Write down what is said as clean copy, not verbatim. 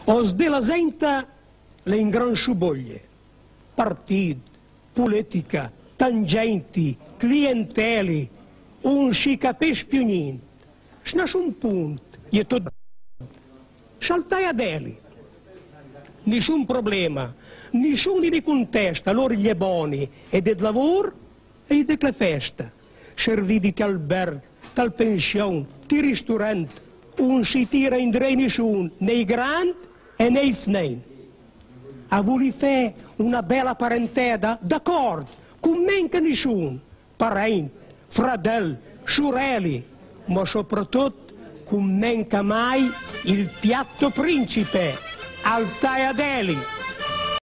Os della gente le in gran sciuboglie, partiti, politica, tangenti, clienteli, non si capisce più niente. C'è un punto, è tutto. Saltai ad eli. Nessun problema, nessuno li contesta, loro gli è buoni, e del lavoro e delle feste. Serviti di albergo, tal pensione, di ristorante, non si tira in dre nessuno, nei grandi e nei snei. Ha voluto fare una bella parentela, d'accordo, con manca nessuno, parenti, fratelli, sorelle, ma soprattutto con manca mai il piatto principe, al tagliadeli.